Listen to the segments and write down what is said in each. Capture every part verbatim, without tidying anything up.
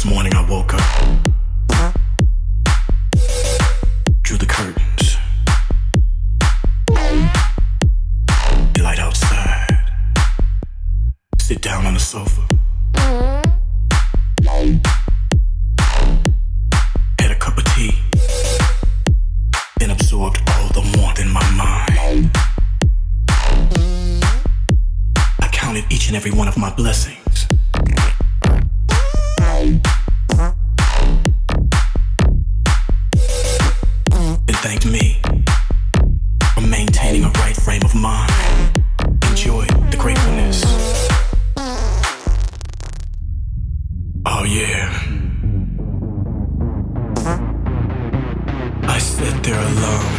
This morning I woke up, drew the curtains, light outside, sit down on the sofa, had a cup of tea, then absorbed all the warmth in my mind. I counted each and every one of my blessings. And thanked me for maintaining a right frame of mind. Enjoyed the gratefulness. Oh yeah. I sat there alone,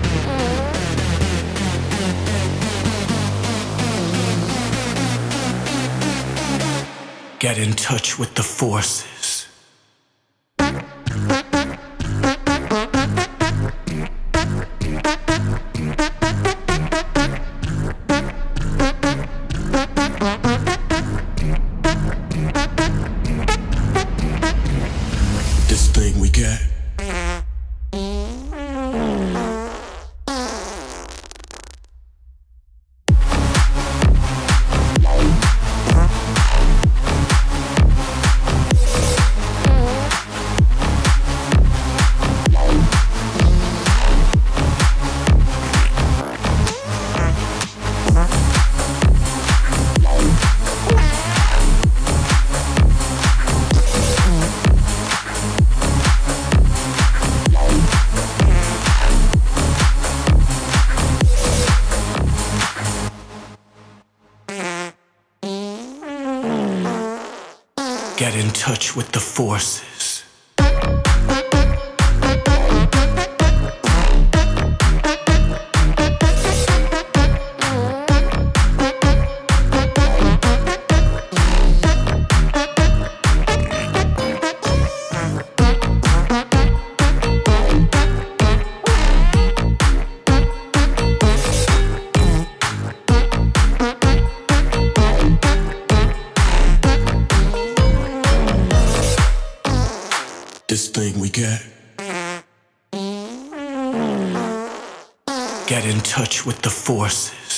get in touch with the forces. This thing we get. Get in touch with the forces. This thing we get. Get in touch with the forces.